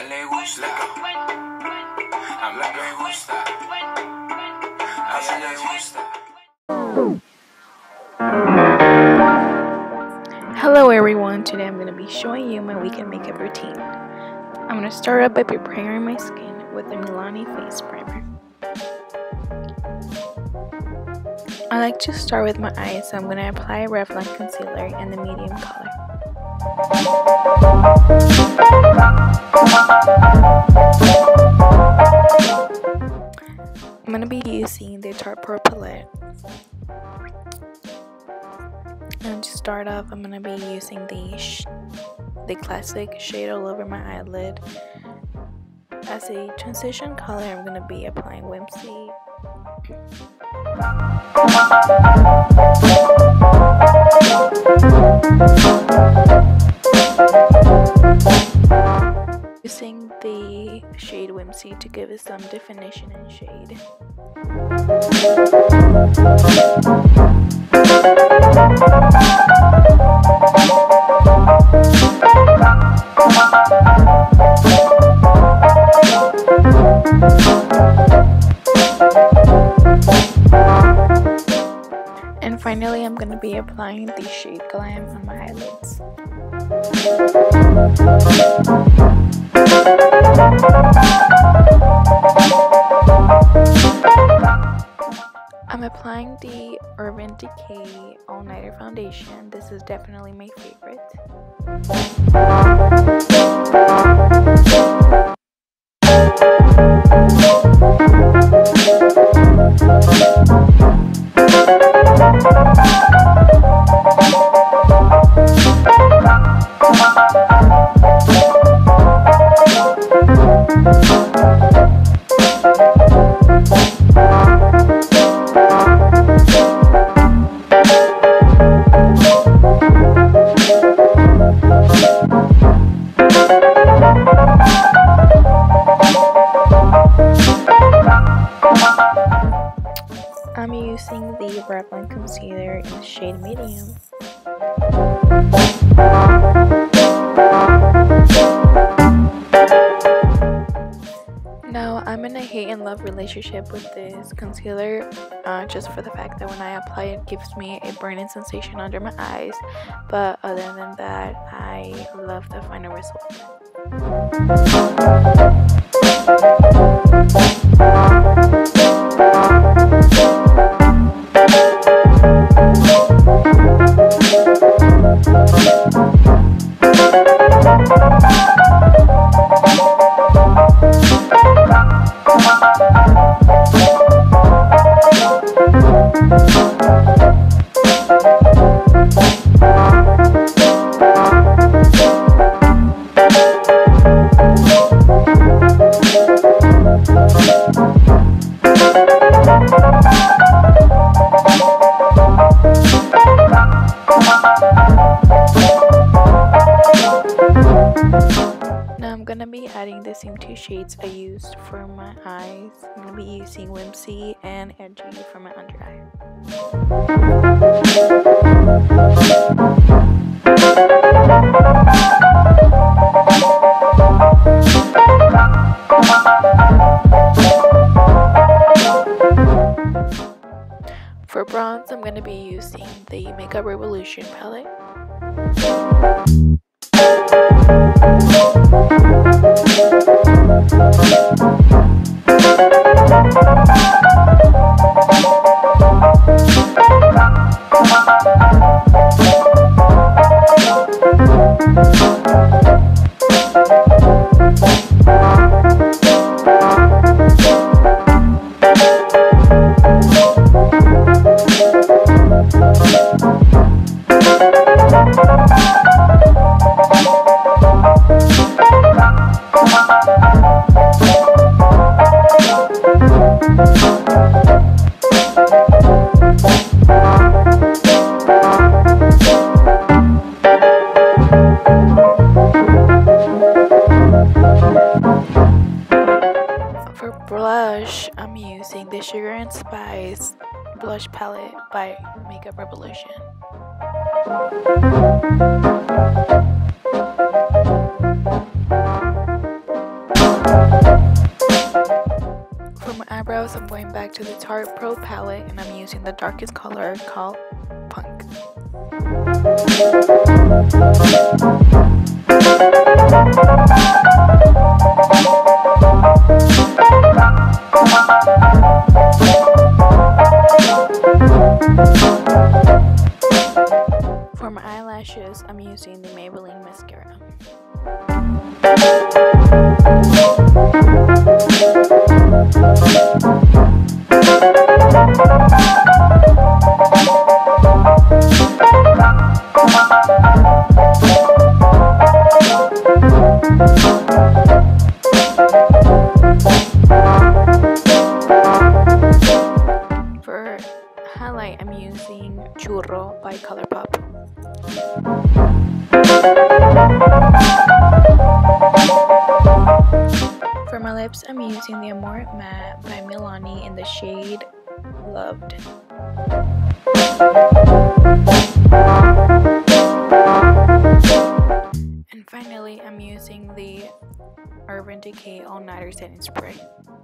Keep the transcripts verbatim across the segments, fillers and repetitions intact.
ella le gusta, a mí me gusta, a ella le gusta. Hello everyone, today I'm going to be showing you my weekend makeup routine. I'm going to start up by preparing my skin with the Milani Face Primer. I like to start with my eyes, so I'm going to apply Revlon Concealer in the medium color. I'm going to be using the Tarte Pro palette. And to start off, I'm going to be using the, sh the classic shade all over my eyelid. As a transition color, I'm going to be applying Whimsy. Using the shade Whimsy to give it some definition and shade. And finally, I'm going to be applying the shade Glam on my eyelids. I'm applying the Urban Decay All Nighter Foundation. This is definitely my favorite. I'm using the Revlon Concealer in the shade Medium. Now, I'm in a hate and love relationship with this concealer, uh, just for the fact that when I apply it, it gives me a burning sensation under my eyes. But other than that, I love the final result. Now I'm gonna be adding the same two shades I used for my eyes. I'm gonna be using Whimsy and Edgy for my under eye. For bronze, I'm gonna be using the Makeup Revolution palette. blush, I'm using the Sugar and Spice blush palette by Makeup Revolution. Tarte Pro palette, and I'm using the darkest color called Punk. For my eyelashes, I'm using the Maybelline mascara. For highlight, I'm using Churro by ColourPop. For my lips, I'm using the Amore Matte by Milani in the shade Loved. And finally, I'm using the Urban Decay All Nighter Setting Spray.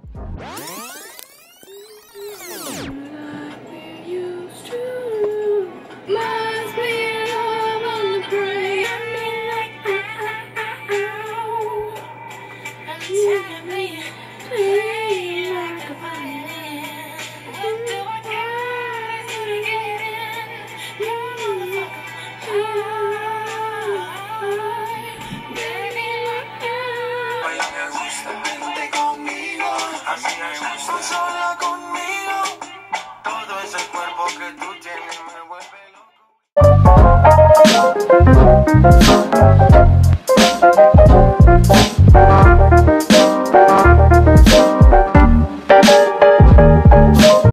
Sola conmigo, todo ese cuerpo que tú tienes me vuelve loco.